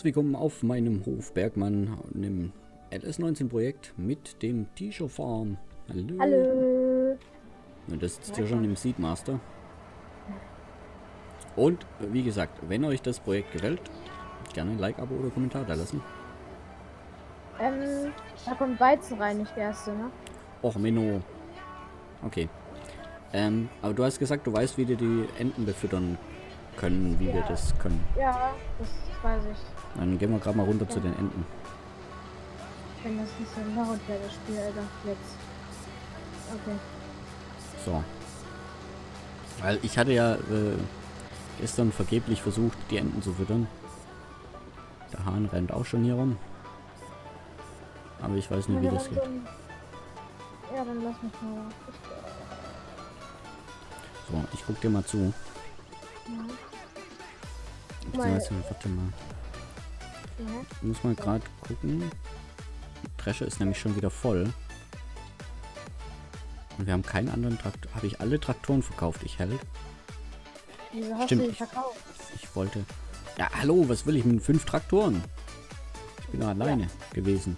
Herzlich willkommen auf meinem Hof Bergmann und im LS19-Projekt mit dem T-Shirt Farm. Hallo. Hallo. Und das ist ja schon im Seedmaster. Und wie gesagt, wenn euch das Projekt gefällt, gerne ein Like, Abo oder Kommentar da lassen. Da kommt Weizen rein, nicht Gerste, ne? Och, Menno. Okay. Aber du hast gesagt, du weißt, wie wir die Enten befüttern können, wie wir das können. Ja, das weiß ich. Dann gehen wir gerade mal runter zu den Enten. Wenn das nicht so laut wäre, das Spiel, Alter. Jetzt. Okay. So. Weil ich hatte ja gestern vergeblich versucht, die Enten zu füttern. Der Hahn rennt auch schon hier rum. Aber ich weiß nicht, wie das geht. Ja, dann lass mich mal. So, ich guck dir mal zu. Ja. Warte mal. Ja. Ich muss mal gerade gucken. Die Dresche ist nämlich schon wieder voll. Und wir haben keinen anderen Traktor. Habe ich alle Traktoren verkauft? Ich hält. Wieso hast Stimmt, du die verkauft? Ich wollte. Ja, hallo, was will ich mit 5 Traktoren? Ich bin doch alleine gewesen.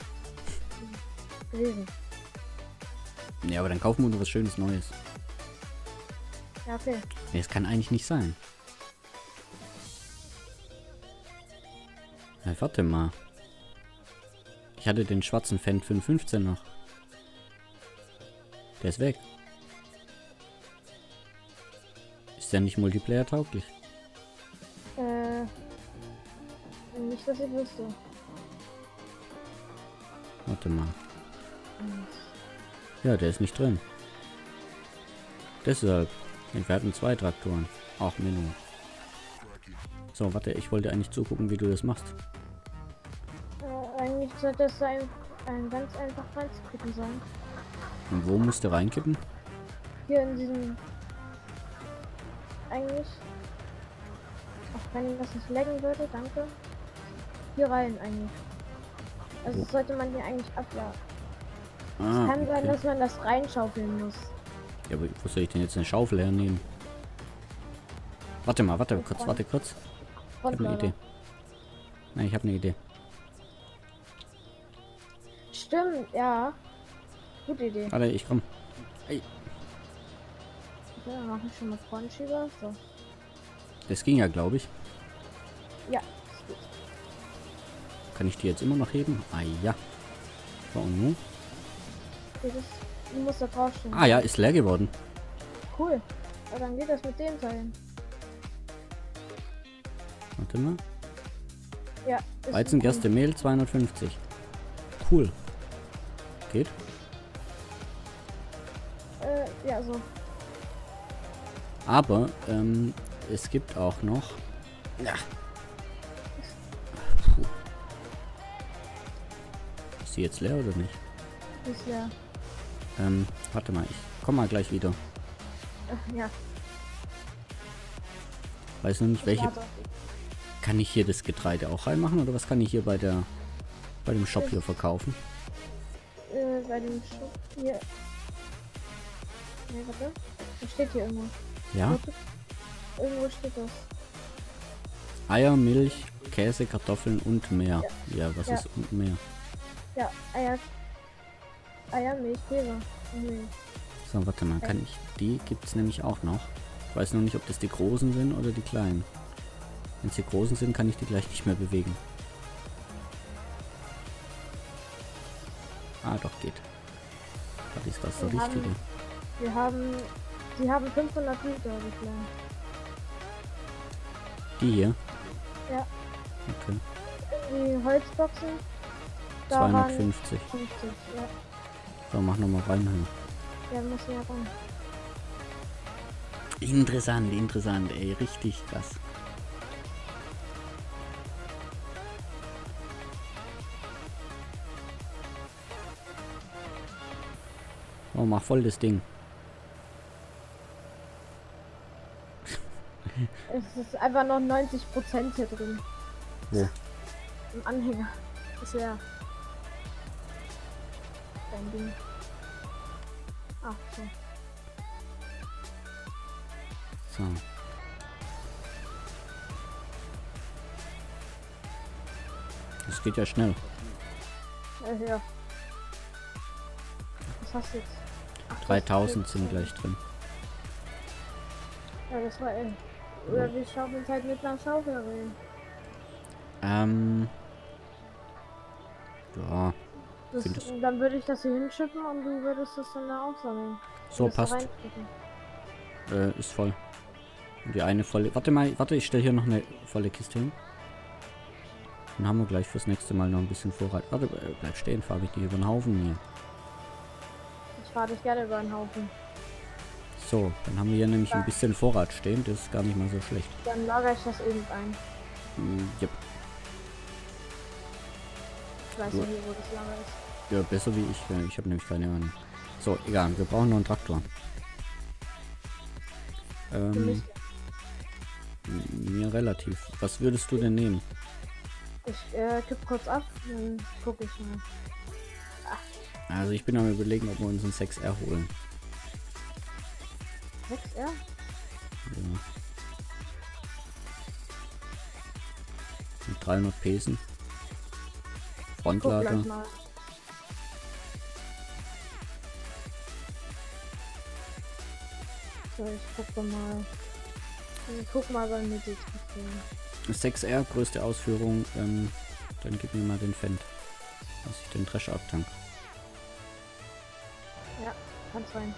Ja, aber dann kaufen wir uns was Schönes Neues. Ja, okay. Nee, das kann eigentlich nicht sein. Na, warte mal. Ich hatte den schwarzen Fendt 515 noch. Der ist weg. Ist der nicht Multiplayer tauglich? Nicht, dass ich wüsste. Warte mal. Ja, der ist nicht drin. Deshalb. Wir hatten 2 Traktoren. Ach, Menno. So, warte, ich wollte eigentlich zugucken, wie du das machst. Eigentlich sollte es ein ganz einfach reinzukippen sein. Und wo musst du reinkippen? Hier in diesem... Eigentlich... Auch wenn das nicht laggen würde, danke. Hier rein eigentlich. Also Wo? sollte man hier eigentlich abladen. Ah, Es kann sein, okay. dass man das reinschaufeln muss. Ja, aber wo soll ich denn jetzt eine Schaufel hernehmen? Warte mal, warte kurz. Ich habe eine Idee. Nein, ich habe eine Idee. Stimmt, ja. Gute Idee. Warte, ich komm. Hey. Ja, dann mache ich schon mal Frontschieber. So. Das ging ja, glaube ich. Ja, ist gut. Kann ich die jetzt immer noch heben? Ah ja. So, und nun? Du musst da draufstehen. Ah ja, ist leer geworden. Cool. Aber dann geht das mit dem Teil. Warte mal. Ja. Weizen, Gerste, Mehl 250. Cool. Geht? Ja, so. Aber es gibt auch noch. Ja. Puh. Ist die jetzt leer oder nicht? Ist leer. Warte mal, ich komm mal gleich wieder. Ja. Weiß noch nicht, welche. Warte. Kann ich hier das Getreide auch reinmachen oder was kann ich hier bei dem Shop hier verkaufen? Bei dem Shop hier. Ne, warte. Das steht hier irgendwo. Ja? Warte. Irgendwo steht das. Eier, Milch, Käse, Kartoffeln und mehr. Ja, was Ja. ist und mehr? Ja, Eier, Milch, Käse. Milch. So, warte mal, kann ich. Die gibt es nämlich auch noch. Ich weiß noch nicht, ob das die großen sind oder die kleinen. Wenn es die großen sind, kann ich die gleich nicht mehr bewegen. Ah, doch, geht. Was ist das, der richtige? Die haben 500 Liter, die kleinen. Die hier? Ja. Okay. Die Holzboxen. Da waren 250. 50, ja. So, mach nochmal rein. Ja, muss ja ran. Interessant, ey, richtig krass. Oh, mach voll das Ding. Es ist einfach noch 90% hier drin. Wo? Im Anhänger. Ist ja dein Ding. Ach so. So. Das geht ja schnell. Ja. Was hast du jetzt? Ach, 3000 sind gleich drin. Ja, das war oder wir schaufeln halt mit einer Schaufel rein. Ja. Das, dann würde ich das hier hinschippen und du würdest das dann da aufsammeln. So, passt. Ist voll. Die eine volle. Warte, ich stelle hier noch eine volle Kiste hin. Dann haben wir gleich fürs nächste Mal noch ein bisschen Vorrat. Warte, bleib stehen, fahre ich die über den Haufen hier. Ich fahre dich gerne über den Haufen. So, dann haben wir hier nämlich ein bisschen Vorrat stehen. Das ist gar nicht mal so schlecht. Dann lagere ich das eben ein. Yep. Ich weiß ja hier, wo das Lager ist. Ja, besser wie ich. Ich habe nämlich keine Ahnung. So, egal. Wir brauchen noch einen Traktor. Mir relativ. Was würdest du denn nehmen? Ich kipp kurz ab, dann gucke ich mal. Also ich bin am Überlegen, ob wir uns einen 6R holen. 6R? Ja. Mit 300 Pesen. Frontlader. So, ich gucke mal. Ich guck mal bei mir die 6R, größte Ausführung. Dann gib mir mal den Fendt. Dass ich den Drescher abtank. Ja, kann's rein.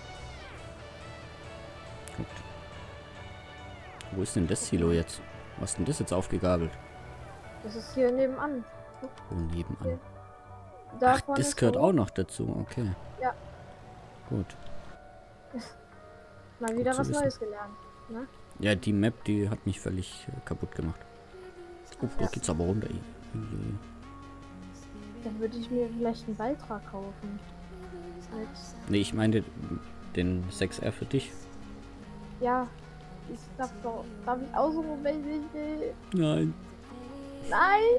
Gut. Wo ist denn das Silo jetzt? Was ist denn das jetzt aufgegabelt? Das ist hier nebenan. Oh, nebenan. Ach, das gehört auch noch dazu, okay. Ja. Gut. Mal wieder was Neues gelernt, ne? Ja, die Map, die hat mich völlig kaputt gemacht. Oh, da geht's aber runter. Dann würde ich mir vielleicht einen Beitrag kaufen. Nee, ich meine den 6R für dich. Ja, ich darf ich aussuchen, welchen ich will? Nein. Nein!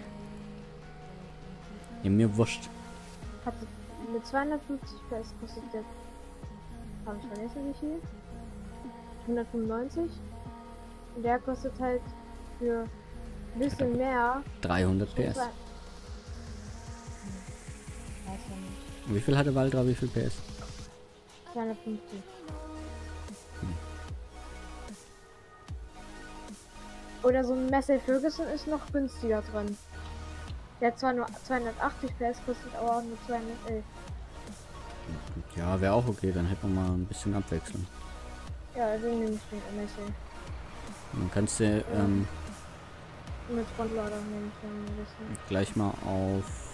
Ja, mir wurscht. Hat mit 250 PS kostet der. Habe ich vergessen wie viel? 195. Und der kostet halt für ein bisschen mehr 300 PS. Weiß ja nicht. Wie viel hatte Valtra, wie viel PS? 250. Oder so ein Massey Ferguson ist noch günstiger drin. Der hat zwar nur 280 PS, kostet aber auch nur 211. Ja, wäre auch okay, dann hätten wir mal ein bisschen Abwechslung. Ja, also nehme ich den Massey. Dann kannst du Mit Frontlader nehme ich dann ein bisschen. gleich mal auf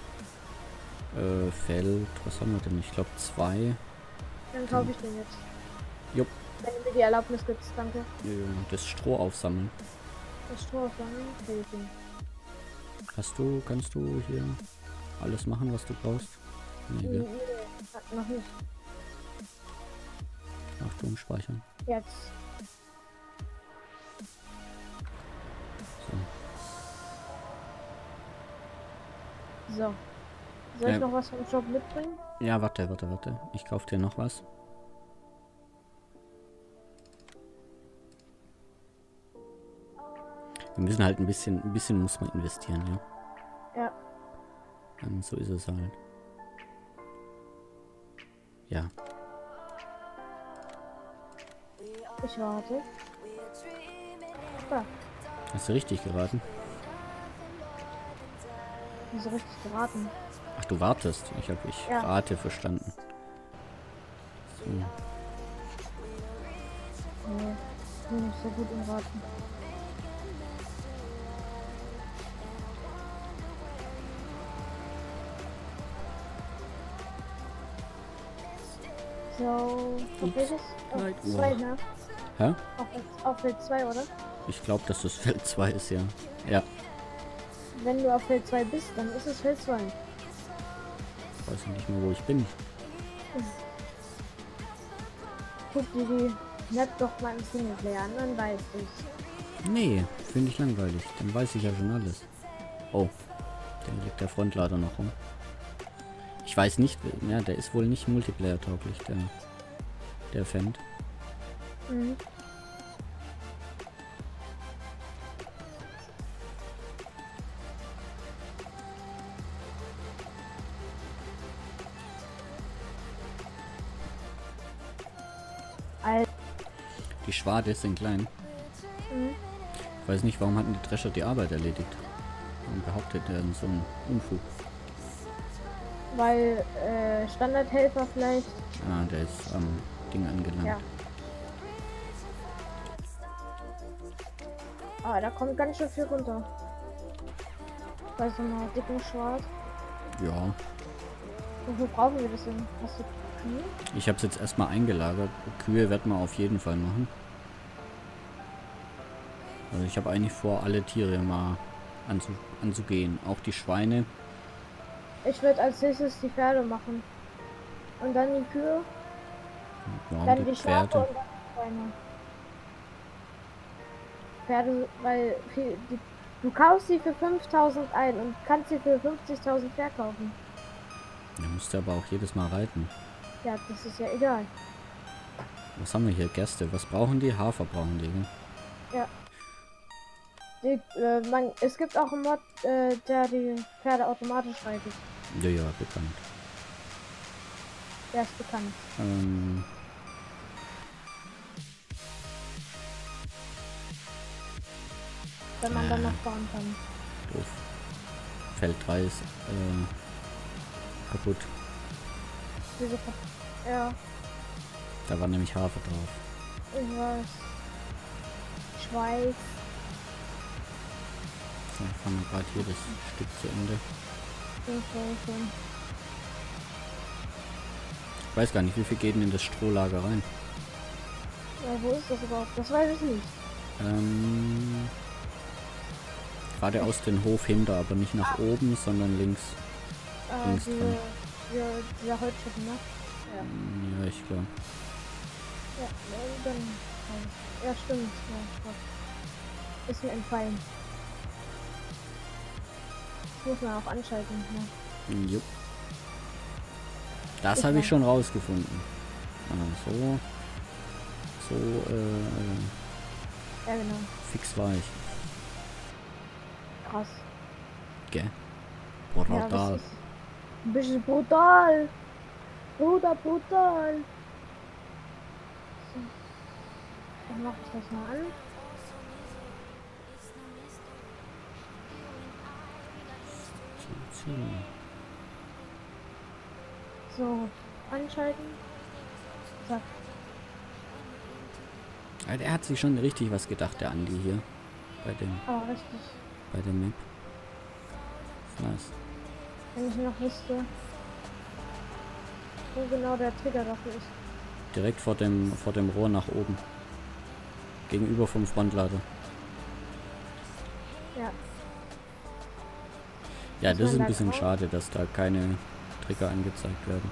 Feld, was haben wir denn? Ich glaube 2. Dann kaufe ich den jetzt. Jupp. Wenn du mir die Erlaubnis gibst, danke. Das Stroh aufsammeln. Das Stroh aufsammeln, Kannst du hier alles machen, was du brauchst? Nee, nee, noch nicht. Achtung, speichern. Jetzt. So. Soll ich noch was vom Shop mitbringen? Ja, warte. Ich kaufe dir noch was. Wir müssen halt ein bisschen muss man investieren, ja. Ja. So ist es halt. Ja. Ich warte. Da. Hast du richtig geraten? Wieso richtig geraten? Ach, du wartest. Ich rate verstanden. So. Nee, ich bin nicht so gut im Raten. So, auf welches? Auf 2, ne? Hä? Auf Feld 2, oder? Ich glaube, dass das Feld 2 ist, ja. Ja. Wenn du auf Feld 2 bist, dann ist es Feld 2. Ich weiß nicht mehr, wo ich bin. Guck dir die Map doch mal im Singleplayer an, dann weißt du's. Nee, finde ich langweilig. Dann weiß ich ja schon alles. Oh, da liegt der Frontlader noch rum. Ich weiß nicht, ja, der ist wohl nicht Multiplayer-tauglich, der Fendt. Mhm. Die Schwade sind klein. Mhm. Ich weiß nicht, warum hatten die Drescher die Arbeit erledigt? Warum behauptet er denn so einen Unfug? Weil Standardhelfer vielleicht. Ah, der ist am Ding angelangt. Ja. Ah, da kommt ganz schön viel runter. Bei so einer dicken Schwarz. Ja. Wofür brauchen wir das denn? Hast du Kühe? Ich habe es jetzt erstmal eingelagert. Kühe werden wir auf jeden Fall machen. Also ich habe eigentlich vor, alle Tiere mal anzugehen. Auch die Schweine. Ich würde als nächstes die Pferde machen. Und dann die Kühe. Warum Dann die die Schafe Pferde? und dann die Schweine. Pferde, weil du kaufst sie für 5.000 ein und kannst sie für 50.000 verkaufen. Da musst du aber auch jedes Mal reiten. Ja, das ist ja egal. Was haben wir hier? Gerste. Was brauchen die? Hafer brauchen die, ne? Ja. Es gibt auch einen Mod, der die Pferde automatisch reitet. Ja, ja, bekannt. Der ist bekannt. Wenn man dann noch fahren kann. Doof. Feld 3 ist kaputt. Wieso? Ja, Da war nämlich Hafer drauf. ich weiß. Schweiß. So, ich fahre gerade hier das Stück zu Ende. Ich weiß gar nicht, wie viel geht denn in das Strohlager rein? Ja, wo ist das überhaupt? Das weiß ich nicht. Gerade aus dem Hof hinter, aber nicht nach oben, sondern links. Links dran. Dieser Holzschuppen, ne? Ja. Ja, ich glaube. Ja, dann. Ja, stimmt. Ja, Gott. Ist mir entfallen. Muss man auch anschalten. Ne? Jupp. Das habe ich schon rausgefunden. So. Ja, genau. Fix war ich. Krass. Gell? Ja, Brutal. das ist ein bisschen brutal. Brutal. So. Dann mach ich das mal an. So, anschalten. Zack. Also er hat sich schon richtig was gedacht, der Andi hier. Richtig. Bei dem Map. Nice. Wenn ich noch wüsste, wo genau der Trigger dafür ist. Direkt vor dem Rohr nach oben. Gegenüber vom Frontlader. Ja. Ja, Ist das ist man ein da bisschen drauf? schade, dass da keine Trigger angezeigt werden.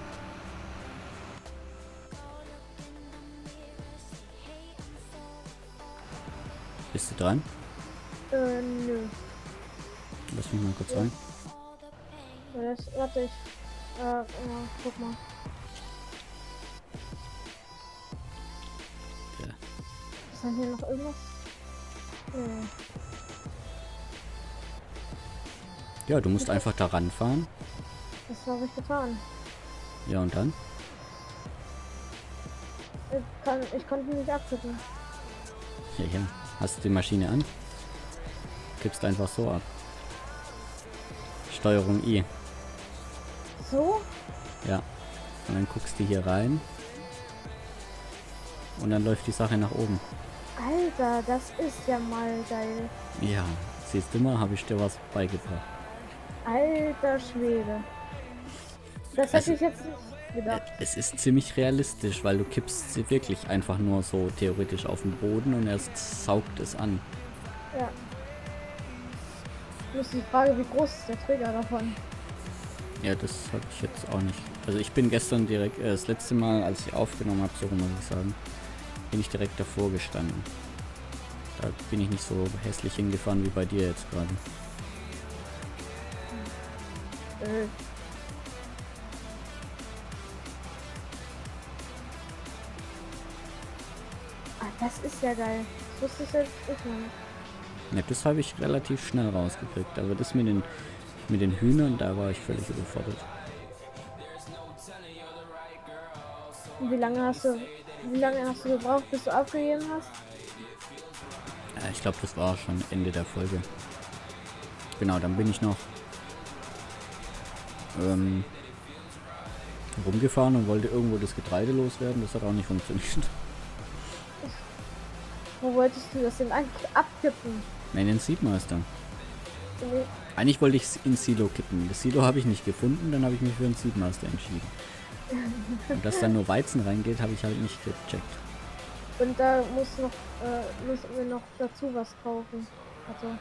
Bist du dran? Nö. Lass mich mal kurz rein. Warte ich. Ja, guck mal. Ja. Ist dann hier noch irgendwas? Nee. Ja, du musst einfach da ranfahren. Das habe ich getan. Ja, und dann? Ich konnte nicht abdrücken. Ja, ja. Hast du die Maschine an? Kippst einfach so ab. Steuerung I. So? Ja. Und dann guckst du hier rein. Und dann läuft die Sache nach oben. Alter, das ist ja mal geil. Ja, siehst du mal, habe ich dir was beigebracht. Alter Schwede. Das Also, hätte ich jetzt nicht gedacht. Es ist ziemlich realistisch, weil du kippst sie wirklich einfach nur so theoretisch auf den Boden und erst saugt es an. Ja. Nur ist die Frage, wie groß ist der Trigger davon? Ja, das habe ich jetzt auch nicht. Also ich bin gestern direkt, das letzte Mal, als ich aufgenommen habe, so muss ich sagen, bin ich direkt davor gestanden. Da bin ich nicht so hässlich hingefahren wie bei dir jetzt gerade. Das ist ja geil. Das wusste ich jetzt nicht mal. Ja, das habe ich relativ schnell rausgekriegt. Aber das mit den Hühnern, da war ich völlig überfordert. Und wie lange hast du Wie lange hast du gebraucht, bis du abgegeben hast? Ich glaube, das war schon Ende der Folge. Genau, dann bin ich noch rumgefahren und wollte irgendwo das Getreide loswerden. Das hat auch nicht funktioniert. Wo wolltest du das denn eigentlich abkippen? Nein, den Seedmaster. Nee. Eigentlich wollte ich es ins Silo kippen. Das Silo habe ich nicht gefunden, dann habe ich mich für den Seedmaster entschieden. Und dass dann nur Weizen reingeht, habe ich halt nicht gecheckt. Und da müssen wir noch dazu was kaufen. Also,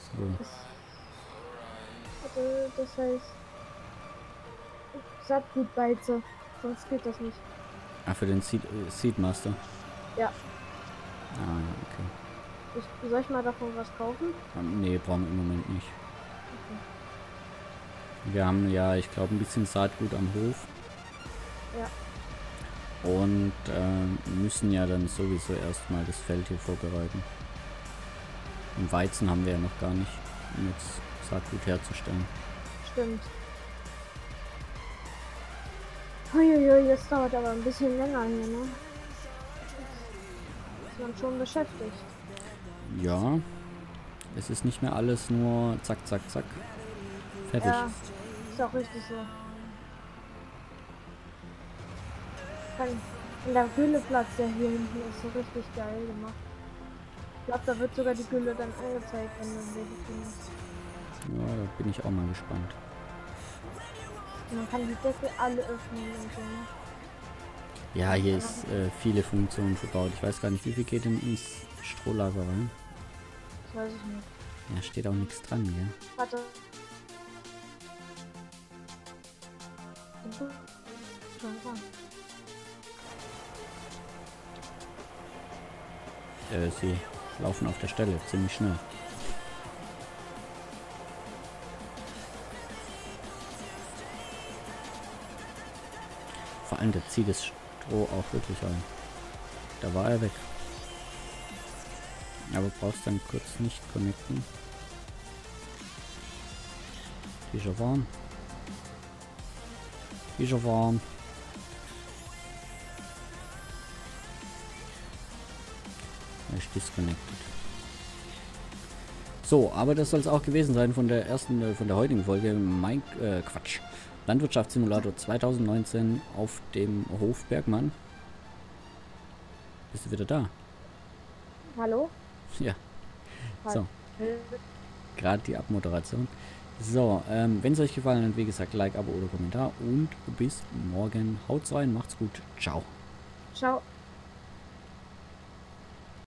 das heißt Saatgutbeize. Sonst geht das nicht. Ah, für den Seedmaster? Ja. Ah, okay. Soll ich mal davon was kaufen? Nee, brauchen wir im Moment nicht. Okay. Wir haben ja, ich glaube, ein bisschen Saatgut am Hof. Ja. Und müssen ja dann sowieso erstmal das Feld hier vorbereiten. Und Weizen haben wir ja noch gar nicht, um jetzt Saatgut herzustellen. Stimmt. Uiuiui, das dauert aber ein bisschen länger hier, ne? Ist man schon beschäftigt. Ja, es ist nicht mehr alles nur zack, zack, zack. Fertig. Ja, ist auch richtig so. Und der Gülleplatz, der hier hinten ist so richtig geil gemacht. Ich glaube, da wird sogar die Gülle dann angezeigt, wenn du welche findest. Ja, da bin ich auch mal gespannt. Und man kann die Decke alle öffnen und so. Ne? Ja, hier ist viele Funktionen verbaut. Ich weiß gar nicht, wie viel geht denn ins Strohlager rein. Das weiß ich nicht. Ja, steht auch nichts dran, gell? Warte. Schon dran. Sie laufen auf der Stelle ziemlich schnell. Vor allem, der zieht das Stroh auch wirklich ein. Da war er weg. Aber brauchst dann kurz nicht connecten. Die ist schon warm. Die ist schon warm. Er ist disconnected. So, aber das soll es auch gewesen sein von der von der heutigen Folge. Quatsch. Landwirtschaftssimulator 2019 auf dem Hof Bergmann. Bist du wieder da? Hallo? Ja. So. Hallo. Gerade die Abmoderation. So, wenn es euch gefallen hat, wie gesagt, Like, Abo oder Kommentar. Und bis morgen. Haut's rein, macht's gut. Ciao. Ciao.